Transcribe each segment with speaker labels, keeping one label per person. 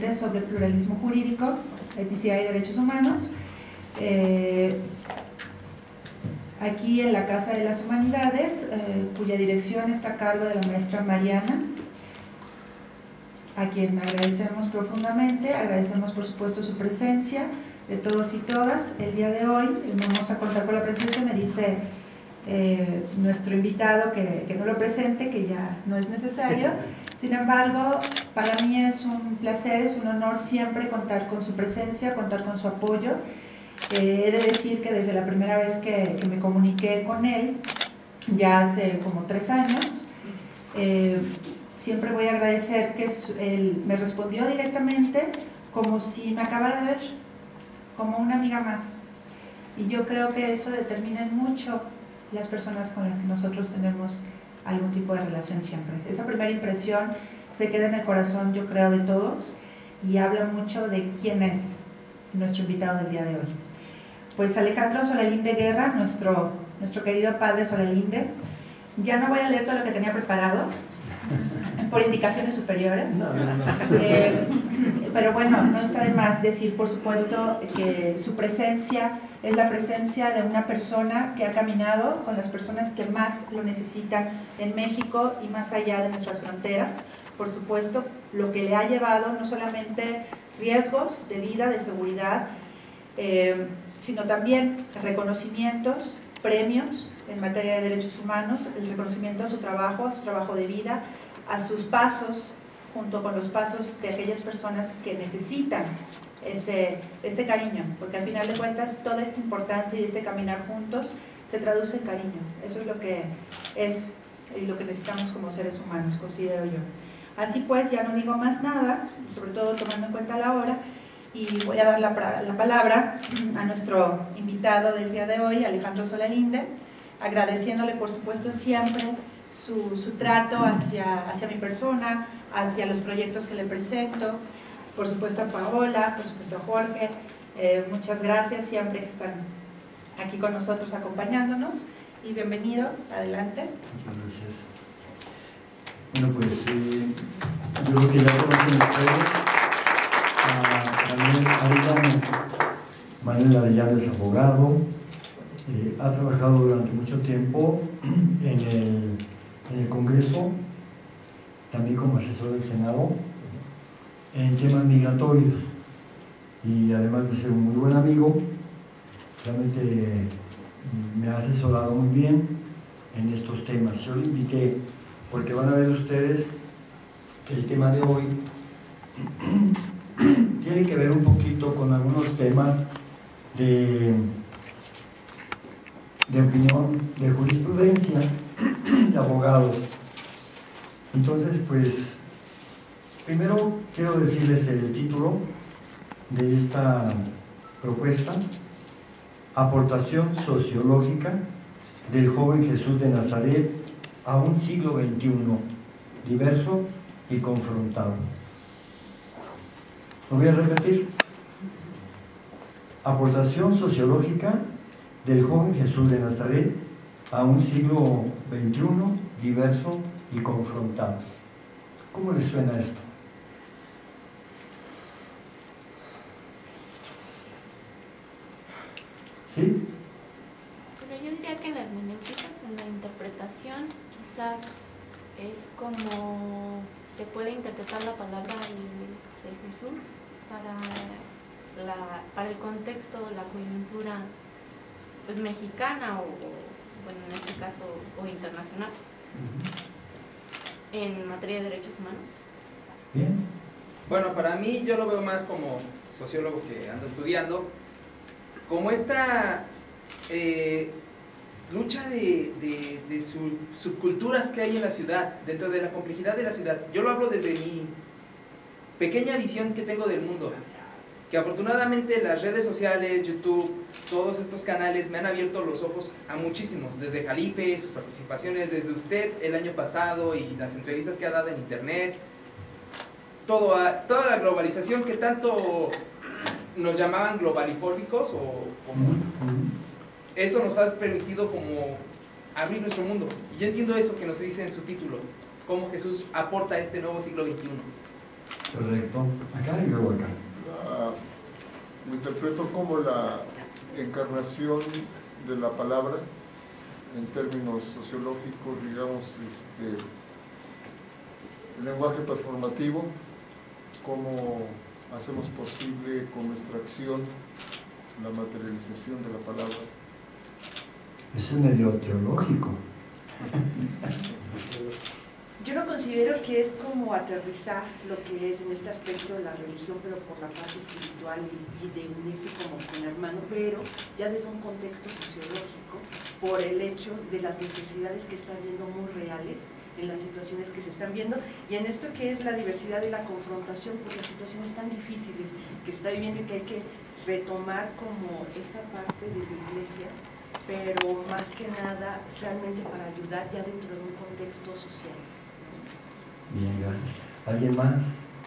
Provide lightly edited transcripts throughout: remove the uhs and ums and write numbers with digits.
Speaker 1: Linde sobre pluralismo jurídico, etnicidad y derechos humanos. Aquí en la Casa de las Humanidades, cuya dirección está a cargo de la maestra Mariana, a quien agradecemos profundamente. Agradecemos por supuesto su presencia, de todos y todas. El día de hoy vamos a contar con la presencia, me dice nuestro invitado que no lo presente, que ya no es necesario. Sin embargo, para mí es un placer, es un honor siempre contar con su presencia, contar con su apoyo. He de decir que desde la primera vez que me comuniqué con él, ya hace como 3 años, siempre voy a agradecer que él me respondió directamente como si me acabara de ver, como una amiga más. Y yo creo que eso determina mucho las personas con las que nosotros tenemos algún tipo de relación siempre. Esa primera impresión se queda en el corazón, yo creo, de todos, y habla mucho de quién es nuestro invitado del día de hoy. Pues Alejandro Solalinde Guerra, nuestro querido padre Solalinde. Ya no voy a leer todo lo que tenía preparado, por indicaciones superiores. Pero bueno, no está de más decir, por supuesto, que su presencia es la presencia de una persona que ha caminado con las personas que más lo necesitan en México y más allá de nuestras fronteras. Por supuesto, lo que le ha llevado no solamente riesgos de vida, de seguridad, sino también reconocimientos, premios en materia de derechos humanos, el reconocimiento a su trabajo de vida, a sus pasos, junto con los pasos de aquellas personas que necesitan este cariño, porque al final de cuentas toda esta importancia y este caminar juntos se traduce en cariño. Eso es lo que necesitamos como seres humanos, considero yo. Así pues, ya no digo más nada, sobre todo tomando en cuenta la hora, y voy a dar la palabra a nuestro invitado del día de hoy, Alejandro Solalinde, agradeciéndole por supuesto siempre su trato hacia mi persona, hacia los proyectos que le presento, por supuesto a Paola, por supuesto a Jorge. Muchas gracias siempre que están aquí con nosotros acompañándonos, y bienvenido, adelante.
Speaker 2: Muchas gracias. Bueno, pues yo creo que ya conocen ustedes Manuel Arellano es abogado, ha trabajado durante mucho tiempo en el Congreso, también como asesor del Senado, en temas migratorios, y además de ser un muy buen amigo, realmente me ha asesorado muy bien en estos temas. Yo lo invité porque van a ver ustedes que el tema de hoy tiene que ver un poquito con algunos temas de opinión, de jurisprudencia, de abogados. Entonces, pues, primero quiero decirles el título de esta propuesta: Aportación sociológica del joven Jesús de Nazaret a un siglo XXI, diverso y confrontado. Lo voy a repetir: aportación sociológica del joven Jesús de Nazaret a un siglo XXI, diverso y confrontado. ¿Cómo les suena esto? ¿Sí?
Speaker 3: Pero yo diría que la hermenéutica, en la interpretación, quizás es como se puede interpretar la palabra de Jesús para el contexto, la coyuntura pues mexicana o bueno, en este caso o internacional, en materia de derechos humanos.
Speaker 2: Bien.
Speaker 4: Bueno, para mí, yo lo veo más como sociólogo que ando estudiando, como esta lucha de subculturas que hay en la ciudad, dentro de la complejidad de la ciudad. Yo lo hablo desde mi pequeña visión que tengo del mundo, que afortunadamente las redes sociales, YouTube, todos estos canales me han abierto los ojos a muchísimos, desde Jalife, sus participaciones, desde usted el año pasado y las entrevistas que ha dado en internet, toda la globalización que tanto nos llamaban globalifóbicos, o como eso nos ha permitido como abrir nuestro mundo. Y yo entiendo eso que nos dice en su título, cómo Jesús aporta a este nuevo siglo XXI.
Speaker 2: Correcto. Acá y luego acá.
Speaker 5: Lo interpreto como la encarnación de la palabra en términos sociológicos, digamos, el lenguaje performativo, cómo hacemos posible con nuestra acción la materialización de la palabra.
Speaker 2: Eso es medio teológico.
Speaker 6: Yo lo considero que es como aterrizar lo que es en este aspecto de la religión, pero por la parte espiritual y de unirse como con hermano, pero ya desde un contexto sociológico, por el hecho de las necesidades que están viendo muy reales en las situaciones que se están viendo, y en esto que es la diversidad y la confrontación por las situaciones tan difíciles que se está viviendo y que hay que retomar como esta parte de la iglesia, pero más que nada realmente para ayudar ya dentro de un contexto social.
Speaker 2: Bien, gracias. ¿Alguien más?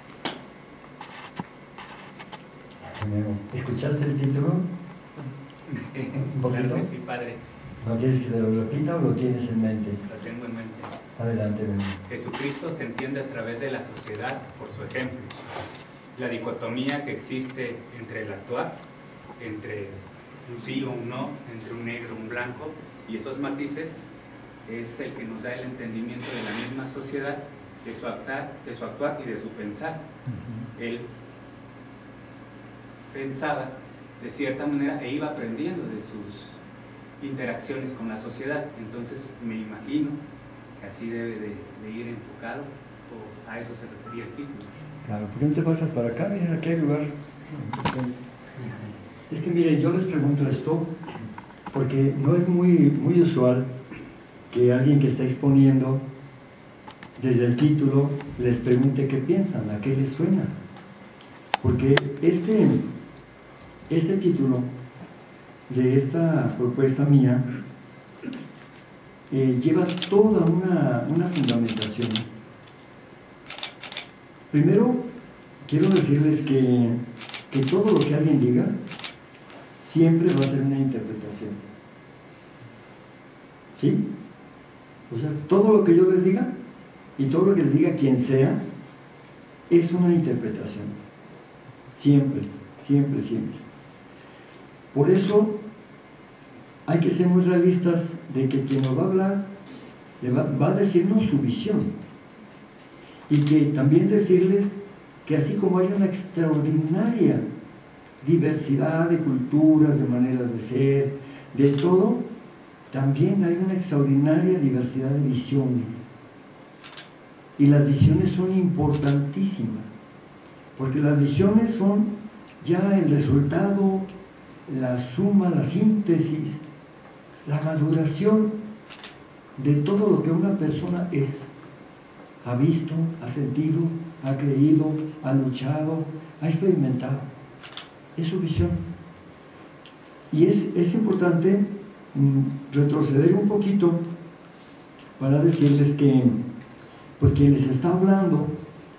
Speaker 2: ¿Escuchaste el título? ¿Un poquito?
Speaker 7: Claro que sí, padre.
Speaker 2: ¿No quieres que te lo repita o lo tienes en mente?
Speaker 7: Lo tengo en mente.
Speaker 2: Adelante, ven.
Speaker 7: Jesucristo se entiende a través de la sociedad por su ejemplo. La dicotomía que existe entre el actuar, entre un sí o un no, entre un negro y un blanco, y esos matices es el que nos da el entendimiento de la misma sociedad, de su actuar y de su pensar. Él pensaba de cierta manera e iba aprendiendo de sus interacciones con la sociedad. Entonces me imagino que así debe de ir enfocado, o a eso se refería el título.
Speaker 2: Claro, ¿por qué no te pasas para acá? Miren, aquí hay lugar. Es que miren, yo les pregunto esto porque no es muy usual que alguien que está exponiendo desde el título les pregunte qué piensan, a qué les suena. Porque este título de esta propuesta mía lleva toda una fundamentación. Primero, quiero decirles que todo lo que alguien diga siempre va a ser una interpretación. ¿Sí? O sea, todo lo que yo les diga y todo lo que les diga quien sea es una interpretación. Siempre, siempre, siempre. Por eso hay que ser muy realistas de que quien nos va a hablar va a decirnos su visión. Y que también decirles que así como hay una extraordinaria diversidad de culturas, de maneras de ser, de todo, también hay una extraordinaria diversidad de visiones. Y las visiones son importantísimas, porque las visiones son ya el resultado, la suma, la síntesis, la maduración de todo lo que una persona es. Ha visto, ha sentido, ha creído, ha luchado, ha experimentado. Es su visión. Y es importante retroceder un poquito para decirles que pues quien les está hablando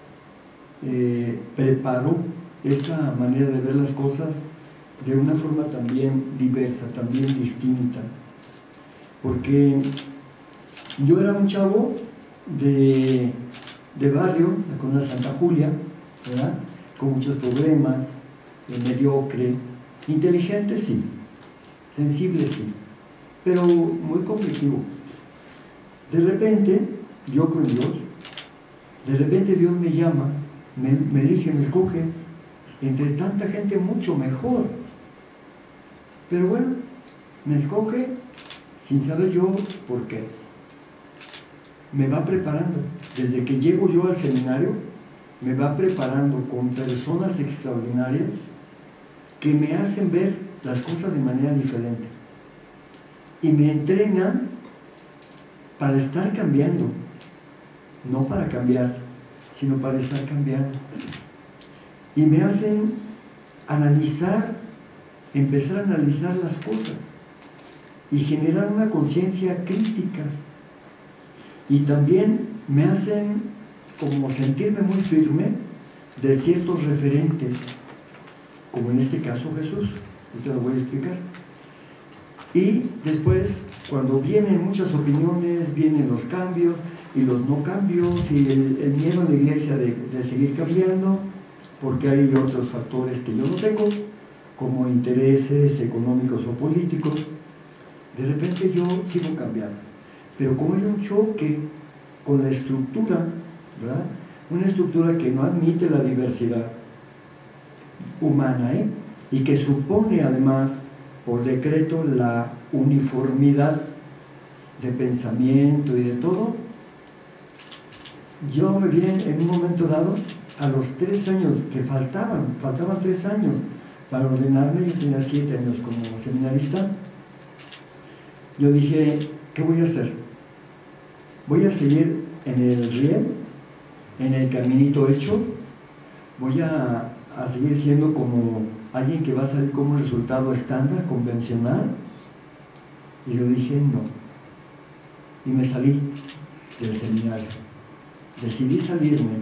Speaker 2: preparó esa manera de ver las cosas de una forma también diversa, también distinta. Porque yo era un chavo de barrio, la colonia Santa Julia, ¿verdad? Con muchos problemas, mediocre, inteligente sí, sensible sí, pero muy conflictivo. De repente, yo con Dios, de repente Dios me llama, me elige, me escoge, entre tanta gente mucho mejor. Pero bueno, me escoge sin saber yo por qué. Me va preparando. Desde que llego yo al seminario, me va preparando con personas extraordinarias que me hacen ver las cosas de manera diferente. Y me entrenan para estar cambiando. No para cambiar, sino para estar cambiando. Y me hacen analizar, empezar a analizar las cosas y generar una conciencia crítica. Y también me hacen como sentirme muy firme de ciertos referentes, como en este caso Jesús. Yo te lo voy a explicar. Y después, cuando vienen muchas opiniones, vienen los cambios y los no cambios y el miedo a la iglesia de seguir cambiando, porque hay otros factores que yo no tengo, como intereses económicos o políticos. De repente yo sigo cambiando, pero como hay un choque con la estructura, ¿verdad? Una estructura que no admite la diversidad humana, y que supone además por decreto la uniformidad de pensamiento y de todo. Yo me vi en un momento dado, a los 3 años que faltaban 3 años para ordenarme, yo tenía 7 años como seminarista, yo dije, ¿qué voy a hacer? ¿Voy a seguir en el riel, en el caminito hecho? ¿Voy a seguir siendo como alguien que va a salir como un resultado estándar, convencional? Y yo dije, no. Y me salí del seminario. Decidí salirme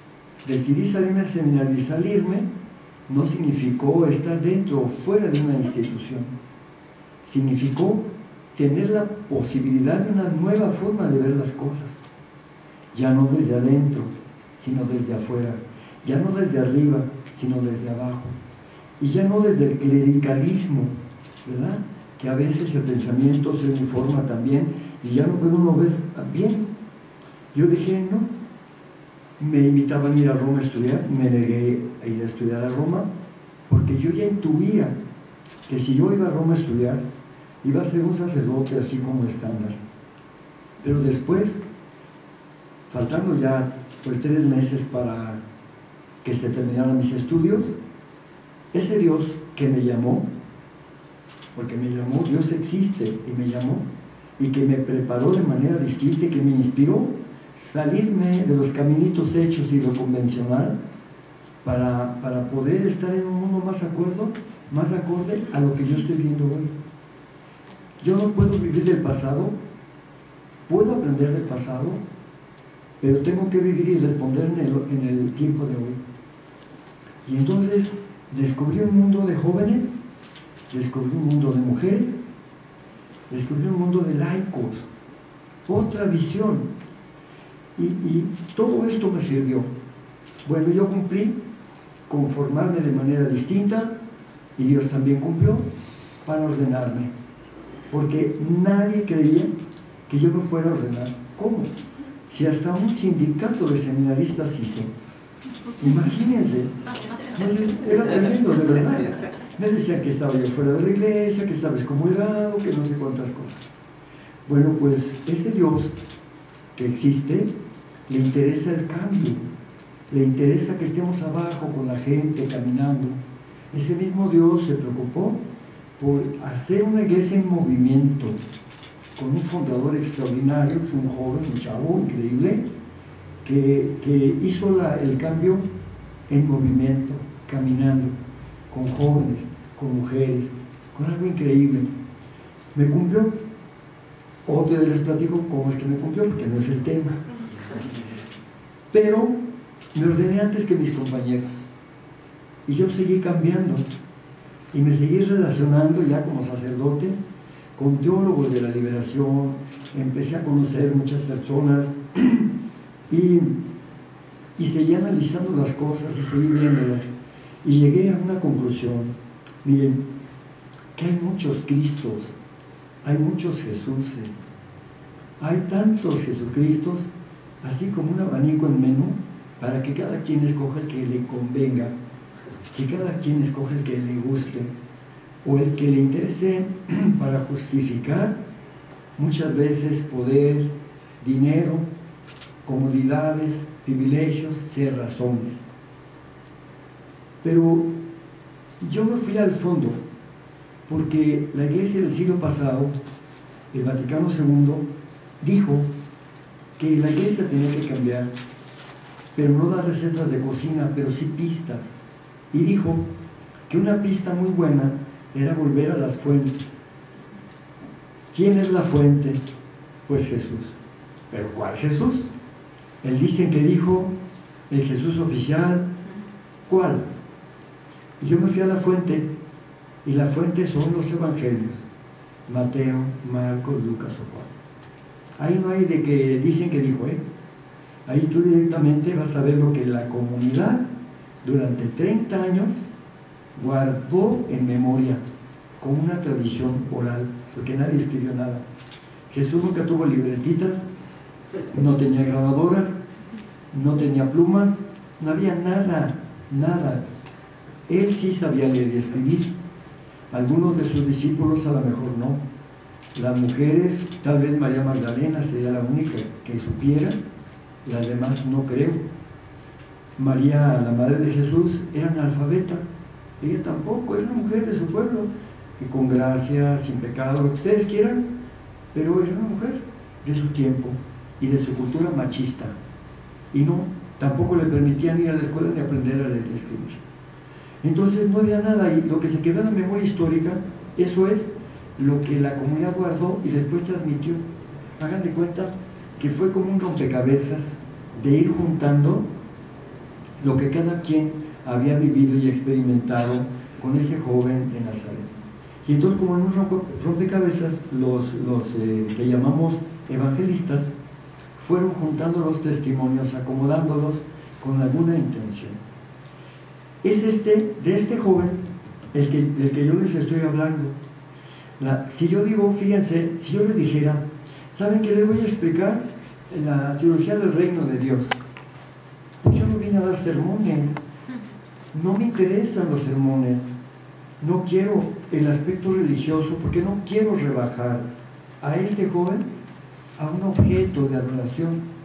Speaker 2: del seminario, y salirme no significó estar dentro o fuera de una institución. Significó tener la posibilidad de una nueva forma de ver las cosas. Ya no desde adentro, sino desde afuera. Ya no desde arriba, sino desde abajo. Y ya no desde el clericalismo, ¿verdad? Que a veces el pensamiento se uniforma también y ya no puede uno ver bien. Yo dije, no. Me invitaban a ir a Roma a estudiar, me negué a ir a estudiar a Roma, porque yo ya intuía que si yo iba a Roma a estudiar, iba a ser un sacerdote así como estándar. Pero después, faltando ya pues 3 meses para que se terminaran mis estudios, ese Dios que me llamó, porque me llamó, Dios existe y me llamó, y que me preparó de manera distinta y que me inspiró salirme de los caminitos hechos y lo convencional para poder estar en un mundo más acorde a lo que yo estoy viendo hoy. Yo no puedo vivir del pasado, puedo aprender del pasado, pero tengo que vivir y responder en el tiempo de hoy. Y entonces descubrí un mundo de jóvenes, descubrí un mundo de mujeres, descubrí un mundo de laicos, otra visión. Y todo esto me sirvió. Bueno, yo cumplí conformarme de manera distinta, y Dios también cumplió para ordenarme, porque nadie creía que yo me fuera a ordenar. ¿Cómo? Si hasta un sindicato de seminaristas hice. Imagínense, era tremendo, de verdad. Me decían que estaba yo fuera de la iglesia, que estaba excomulgado, que no sé cuántas cosas. Bueno, pues ese Dios que existe, le interesa el cambio, le interesa que estemos abajo con la gente, caminando. Ese mismo Dios se preocupó por hacer una iglesia en movimiento, con un fundador extraordinario, un joven, un chavo increíble, que hizo el cambio en movimiento, caminando, con jóvenes, con mujeres, con algo increíble. Me cumplió. Otro día les platico cómo es que me cumplió, porque no es el tema. Pero me ordené antes que mis compañeros, y yo seguí cambiando, y me seguí relacionando ya como sacerdote con teólogos de la liberación. Empecé a conocer muchas personas y seguí analizando las cosas y seguí viéndolas, y llegué a una conclusión. Miren, que hay muchos Cristos, hay muchos Jesuses, hay tantos Jesucristos, así como un abanico en menú, para que cada quien escoja el que le convenga, que cada quien escoja el que le guste, o el que le interese para justificar muchas veces poder, dinero, comodidades, privilegios, ser razones. Pero yo me fui al fondo, porque la Iglesia del siglo pasado, el Vaticano II, dijo que la Iglesia tenía que cambiar, pero no dar recetas de cocina, pero sí pistas. Y dijo que una pista muy buena era volver a las fuentes. ¿Quién es la fuente? Pues Jesús. ¿Pero cuál Jesús? Él dicen que dijo el Jesús oficial. ¿Cuál? Y yo me fui a la fuente, y la fuente son los evangelios: Mateo, Marcos, Lucas o Juan. Ahí no hay de que dicen que dijo, Ahí tú directamente vas a ver lo que la comunidad durante 30 años guardó en memoria, como una tradición oral, porque nadie escribió nada. Jesús nunca tuvo libretitas, no tenía grabadoras, no tenía plumas, no había nada, nada. Él sí sabía leer y escribir. Algunos de sus discípulos a lo mejor no. Las mujeres, tal vez María Magdalena sería la única que supiera, las demás no creo. María, la madre de Jesús, era analfabeta, ella tampoco, era una mujer de su pueblo, que con gracia, sin pecado, lo que ustedes quieran, pero era una mujer de su tiempo y de su cultura machista. Y no, tampoco le permitían ir a la escuela ni aprender a leer y escribir. Entonces no había nada ahí. Lo que se quedó en la memoria histórica, eso es lo que la comunidad guardó y después transmitió. Hagan de cuenta que fue como un rompecabezas de ir juntando lo que cada quien había vivido y experimentado con ese joven de Nazaret. Y entonces, como en un rompecabezas, los que llamamos evangelistas fueron juntando los testimonios, acomodándolos con alguna intención. Es de este joven el que yo les estoy hablando. Si yo digo, fíjense, si yo les dijera, ¿saben qué les voy a explicar? La teología del reino de Dios. Pues yo no vine a dar sermones, no me interesan los sermones, no quiero el aspecto religioso, porque no quiero rebajar a este joven a un objeto de adoración.